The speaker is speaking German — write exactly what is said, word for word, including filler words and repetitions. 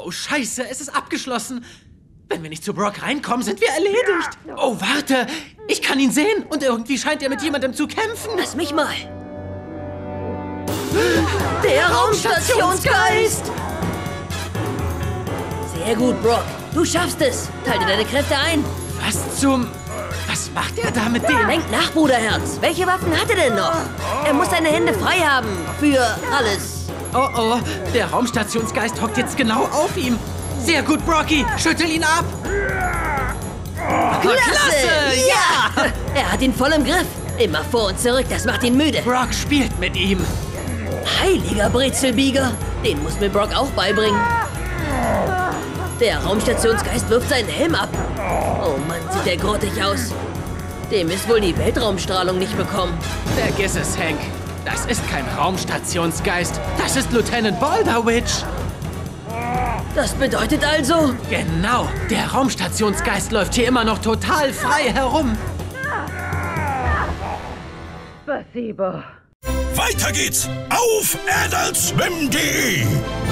Oh, scheiße, es ist abgeschlossen. Wenn wir nicht zu Brock reinkommen, sind wir erledigt. Oh, warte, ich kann ihn sehen und irgendwie scheint er mit jemandem zu kämpfen. Lass mich mal. Der Raumstationsgeist! Sehr gut, Brock. Du schaffst es. Teile deine Kräfte ein. Was zum... Was macht er da mit dem? Denk nach, Bruderherz. Welche Waffen hat er denn noch? Er muss seine Hände frei haben. Für alles. Oh, oh, der Raumstationsgeist hockt jetzt genau auf ihm. Sehr gut, Brocky. Schüttel ihn ab. Klasse! Klasse, Ja! Er hat ihn voll im Griff. Immer vor und zurück, das macht ihn müde. Brock spielt mit ihm. Heiliger Brezelbieger. Den muss mir Brock auch beibringen. Der Raumstationsgeist wirft seinen Helm ab. Oh Mann, sieht der grottig aus. Dem ist wohl die Weltraumstrahlung nicht bekommen. Vergiss es, Hank. Das ist kein Raumstationsgeist. Das ist Lieutenant Boulderwitch. Das bedeutet also... Genau. Der Raumstationsgeist läuft hier immer noch total frei herum. Weiter geht's auf adult swim punkt de.